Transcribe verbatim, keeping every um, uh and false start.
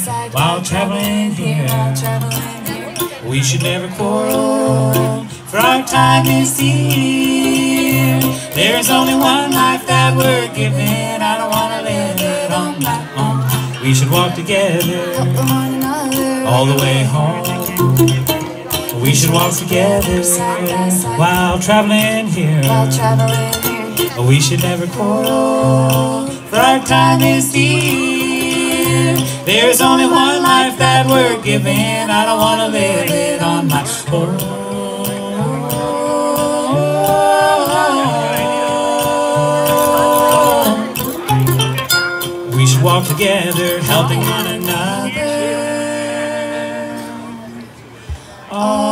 while traveling here. We should never quarrel, for our time is dear. There's only one life that we're given, I don't wanna live it on my own. We should walk together all the way home. We should walk together while traveling here. We should never quarrel, for our time is dear. There's only one life that we're given, I don't wanna live it on my own. We should walk together, helping one another. Oh.